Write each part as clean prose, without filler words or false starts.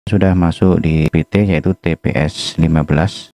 sudah masuk di PT yaitu TPS 15.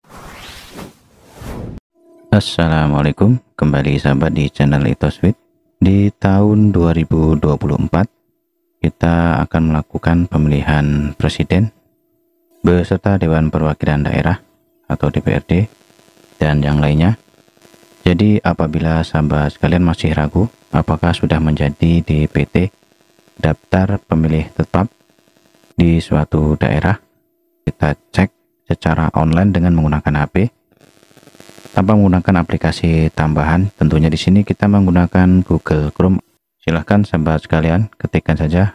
Assalamualaikum, kembali sahabat di channel Itoswit. Di tahun 2024 kita akan melakukan pemilihan presiden beserta Dewan Perwakilan Daerah atau DPRD dan yang lainnya. Jadi apabila sahabat sekalian masih ragu apakah sudah menjadi DPT daftar pemilih tetap di suatu daerah, kita cek secara online dengan menggunakan HP tanpa menggunakan aplikasi tambahan. Tentunya di sini kita menggunakan Google Chrome. Silahkan sahabat sekalian ketikkan saja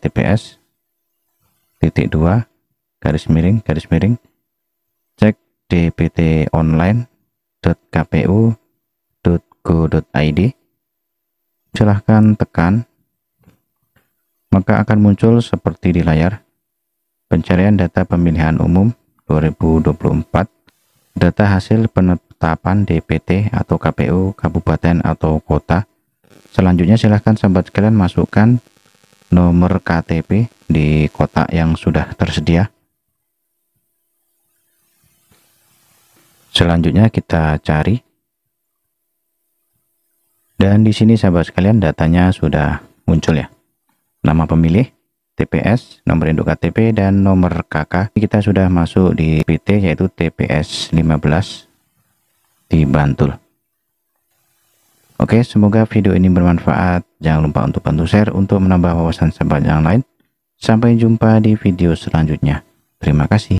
https://cek dptonline.kpu.go.id. silahkan tekan, maka akan muncul seperti di layar pencarian data pemilihan umum 2024, data hasil penetapan DPT atau KPU kabupaten atau kota. Selanjutnya silahkan sahabat sekalian masukkan nomor KTP di kotak yang sudah tersedia. Selanjutnya kita cari, dan di sini sahabat sekalian datanya sudah muncul ya. Nama pemilih, TPS, nomor induk KTP, dan nomor KK. Kita sudah masuk di PT yaitu TPS 15 di Bantul. Oke, semoga video ini bermanfaat. Jangan lupa untuk bantu share untuk menambah wawasan sahabat yang lain. Sampai jumpa di video selanjutnya. Terima kasih.